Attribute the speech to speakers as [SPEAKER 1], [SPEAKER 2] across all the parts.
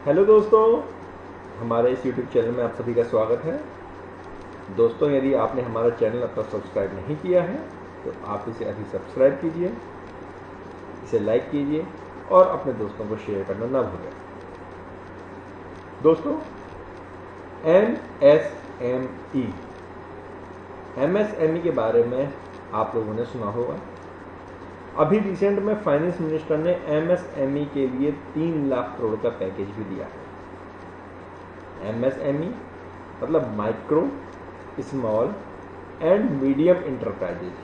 [SPEAKER 1] Hello दोस्तों, हमारे इस YouTube चैनल में आप सभी का स्वागत है। दोस्तों, यदि आपने हमारा चैनल अब तक सब्सक्राइब नहीं किया है तो आप इसे अभी सब्सक्राइब कीजिए, इसे लाइक कीजिए और अपने दोस्तों को शेयर करना ना भूलें। दोस्तों, MSME के बारे में आप लोगों ने सुना होगा। अभी रिसेंट में फाइनेंस मिनिस्टर ने MSME के लिए 3 लाख करोड़ का पैकेज भी दिया है। MSME मतलब micro, small and medium enterprises.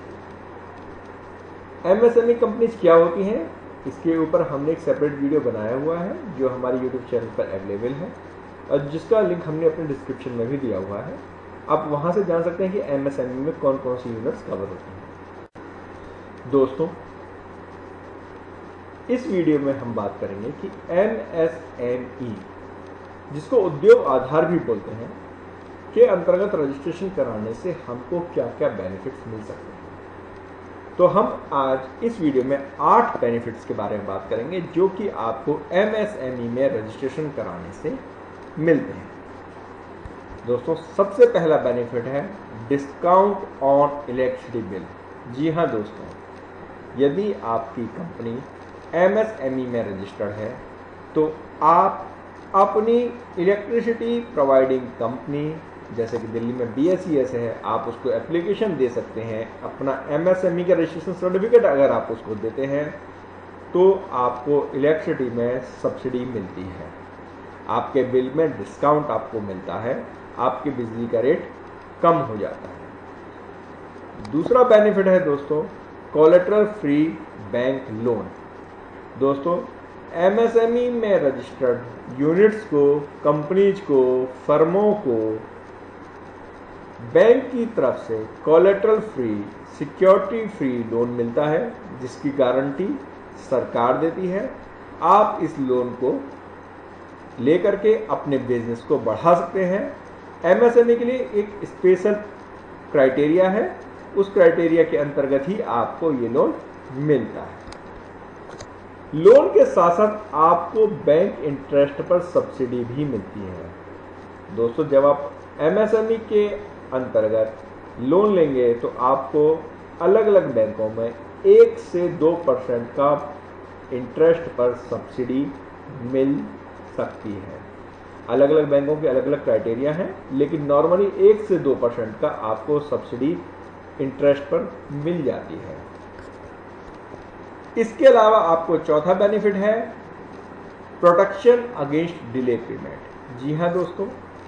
[SPEAKER 1] MSME companies क्या होती हैं, इसके ऊपर हमने एक सेपरेट वीडियो बनाया हुआ है जो हमारे YouTube चैनल पर अवेलेबल है और जिसका लिंक हमने अपने डिस्क्रिप्शन में भी दिया हुआ है। आप वहां से जान सकते हैं कि MSME में कौन कौन सी यूनिट्स कवर होती हैं। दोस्तों, इस वीडियो में हम बात करेंगे कि MSME, जिसको उद्योग आधार भी बोलते हैं, के अंतर्गत रजिस्ट्रेशन कराने से हमको क्या क्या बेनिफिट्स मिल सकते हैं। तो हम आज इस वीडियो में 8 बेनिफिट्स के बारे में बात करेंगे जो कि आपको MSME में रजिस्ट्रेशन कराने से मिलते हैं। दोस्तों, सबसे पहला बेनिफिट है डिस्काउंट ऑन इलेक्ट्रिसिटी बिल। जी हाँ दोस्तों, यदि आपकी कंपनी MSME में रजिस्टर्ड है तो आप अपनी इलेक्ट्रिसिटी प्रोवाइडिंग कंपनी, जैसे कि दिल्ली में BSES है, आप उसको एप्लीकेशन दे सकते हैं। अपना MSME का रजिस्ट्रेशन सर्टिफिकेट अगर आप उसको देते हैं तो आपको इलेक्ट्रिसिटी में सब्सिडी मिलती है, आपके बिल में डिस्काउंट आपको मिलता है, आपकी बिजली का रेट कम हो जाता है। दूसरा बेनिफिट है दोस्तों कोलेटरल फ्री बैंक लोन। दोस्तों, MSME में रजिस्टर्ड यूनिट्स को, कंपनीज को, फर्मों को बैंक की तरफ से collateral free, security free loan मिलता है जिसकी गारंटी सरकार देती है। आप इस लोन को लेकर के अपने बिजनेस को बढ़ा सकते हैं। MSME के लिए एक स्पेशल क्राइटेरिया है, उस क्राइटेरिया के अंतर्गत ही आपको ये लोन मिलता है। लोन के साथ साथ आपको बैंक इंटरेस्ट पर सब्सिडी भी मिलती है। दोस्तों, जब आप MSME के अंतर्गत लोन लेंगे तो आपको अलग अलग बैंकों में 1 से 2% का इंटरेस्ट पर सब्सिडी मिल सकती है। अलग अलग बैंकों के अलग अलग क्राइटेरिया हैं, लेकिन नॉर्मली 1 से 2% का आपको सब्सिडी इंटरेस्ट पर मिल जाती है। इसके अलावा आपको चौथा बेनिफिट है प्रोटेक्शन अगेंस्ट डिले पेमेंट। जी हाँ दोस्तों,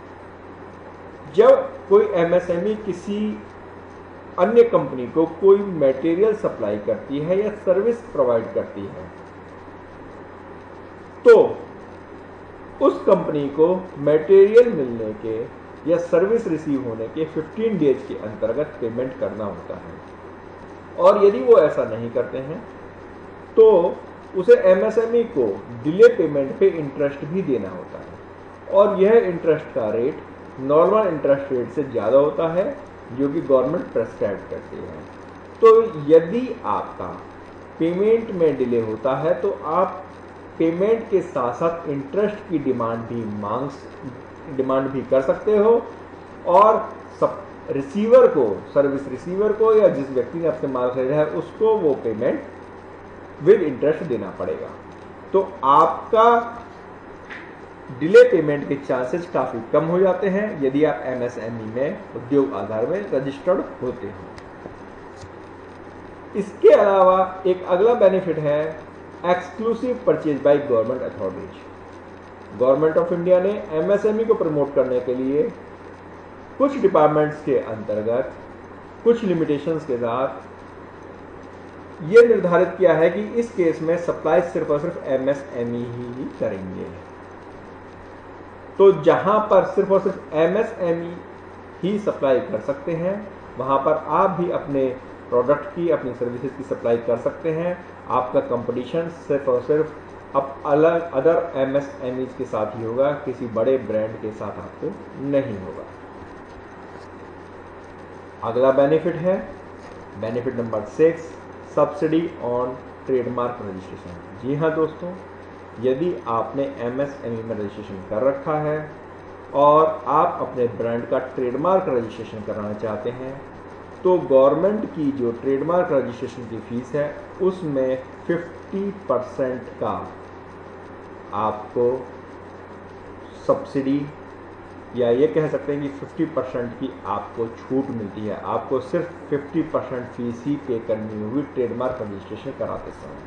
[SPEAKER 1] जब कोई MSME किसी अन्य कंपनी को कोई मटेरियल सप्लाई करती है या सर्विस प्रोवाइड करती है तो उस कंपनी को मटेरियल मिलने के या सर्विस रिसीव होने के 15 डेज के अंतर्गत पेमेंट करना होता है। और यदि वो ऐसा नहीं करते हैं तो उसे MSME को डिले पेमेंट पे इंटरेस्ट भी देना होता है और यह इंटरेस्ट का रेट नॉर्मल इंटरेस्ट रेट से ज़्यादा होता है जो कि गवर्नमेंट प्रेस्क्राइब करती है। तो यदि आपका पेमेंट में डिले होता है तो आप पेमेंट के साथ साथ इंटरेस्ट की डिमांड भी कर सकते हो और रिसीवर को, सर्विस रिसीवर को या जिस व्यक्ति ने आपसे माल खरीदा है उसको वो पेमेंट विद इंटरेस्ट देना पड़ेगा। तो आपका डिले पेमेंट के चांसेस काफ़ी कम हो जाते हैं यदि आप MSME में उद्योग आधार में रजिस्टर्ड होते हैं। इसके अलावा एक अगला बेनिफिट है exclusive purchase by government authorities. Government of India ने MSME को प्रमोट करने के लिए कुछ डिपार्टमेंट्स के अंतर्गत कुछ लिमिटेशंस के साथ ये निर्धारित किया है कि इस केस में सप्लाई सिर्फ और सिर्फ MSME ही करेंगे। तो जहां पर सिर्फ और सिर्फ MSME ही सप्लाई कर सकते हैं वहां पर आप भी अपने प्रोडक्ट की, अपनी सर्विसेज की सप्लाई कर सकते हैं। आपका कंपटीशन सिर्फ और सिर्फ अब अलग अदर MSMEs के साथ ही होगा, किसी बड़े ब्रांड के साथ आपको नहीं होगा। अगला बेनिफिट है benefit number 6, subsidy on trademark registration. जी हाँ दोस्तों, यदि आपने MSME में रजिस्ट्रेशन कर रखा है और आप अपने ब्रांड का ट्रेडमार्क रजिस्ट्रेशन कराना चाहते हैं, तो गवर्नमेंट की जो ट्रेडमार्क रजिस्ट्रेशन की फ़ीस है उसमें 50% का आपको सब्सिडी, या ये कह सकते हैं कि 50% की आपको छूट मिलती है। आपको सिर्फ 50% फीस ही पे करनी होगी ट्रेडमार्क रजिस्ट्रेशन कराते समय।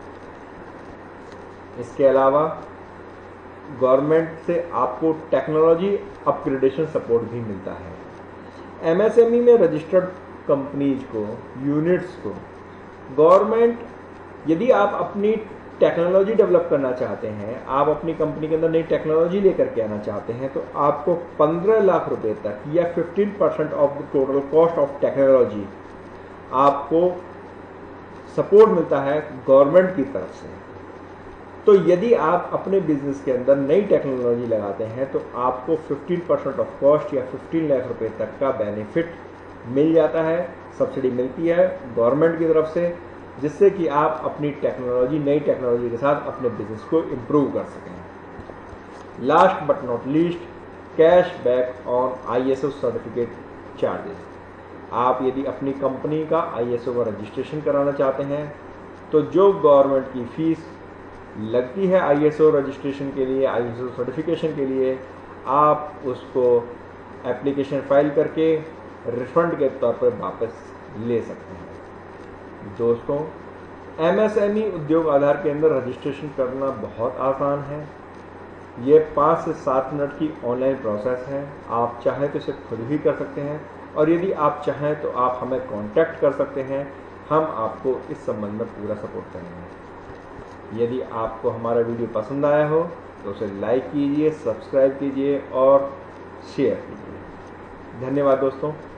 [SPEAKER 1] इसके अलावा गवर्नमेंट से आपको टेक्नोलॉजी अपग्रेडेशन सपोर्ट भी मिलता है। MSME में रजिस्टर्ड कंपनीज को, यूनिट्स को गवर्नमेंट, यदि आप अपनी टेक्नोलॉजी डेवलप करना चाहते हैं, आप अपनी कंपनी के अंदर नई टेक्नोलॉजी लेकर के आना चाहते हैं, तो आपको 15 लाख रुपए तक या 15% of the total cost of technology आपको सपोर्ट मिलता है गवर्नमेंट की तरफ से। तो यदि आप अपने बिजनेस के अंदर नई टेक्नोलॉजी लगाते हैं तो आपको 15% ऑफ कॉस्ट या 15 लाख रुपए तक का बेनिफिट मिल जाता है, सब्सिडी मिलती है गवर्नमेंट की तरफ से, जिससे कि आप अपनी टेक्नोलॉजी, नई टेक्नोलॉजी के साथ अपने बिजनेस को इम्प्रूव कर सकें। Last but not least, cash back on ISO certificate charges. आप यदि अपनी कंपनी का ISO का रजिस्ट्रेशन कराना चाहते हैं तो जो गवर्नमेंट की फीस लगती है ISO रजिस्ट्रेशन के लिए, ISO सर्टिफिकेशन के लिए, आप उसको एप्लीकेशन फाइल करके रिफंड के तौर पर वापस ले सकते हैं। दोस्तों, MSME उद्योग आधार के अंदर रजिस्ट्रेशन करना बहुत आसान है। ये 5 से 7 मिनट की ऑनलाइन प्रोसेस है। आप चाहें तो इसे खुद भी कर सकते हैं, और यदि आप चाहें तो आप हमें कांटेक्ट कर सकते हैं। हम आपको इस संबंध में पूरा सपोर्ट करेंगे। यदि आपको हमारा वीडियो पसंद आया हो तो उसे लाइक कीजिए, सब्सक्राइब कीजिए और शेयर कीजिए। धन्यवाद दोस्तों।